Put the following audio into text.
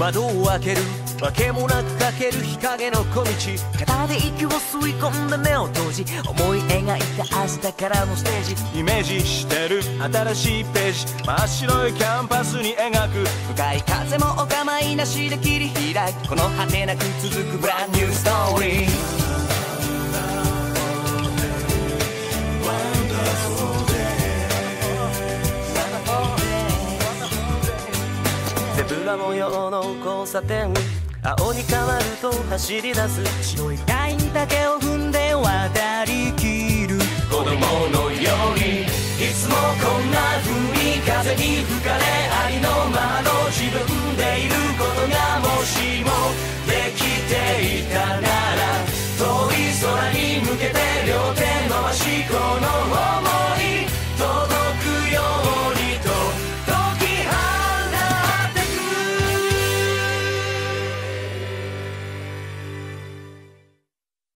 窓を開けるわけもなくかける日陰の小道、 肩で息を吸い込んで目を閉じ思い描いた明日からのステージ、 イメージしてる新しいページ、真っ白いキャンパスに描く、 向かい風もお構いなしで切り開くこの果てなく続くブランニューストーリー。ゼブラ模様の交差点、青に変わると走り出す白いラインだけを踏んで渡りきる子供のようにいつもこんな風に風に吹かれありのままの自分でいることがもしもできていたなら、遠い空に向けて両手回しこの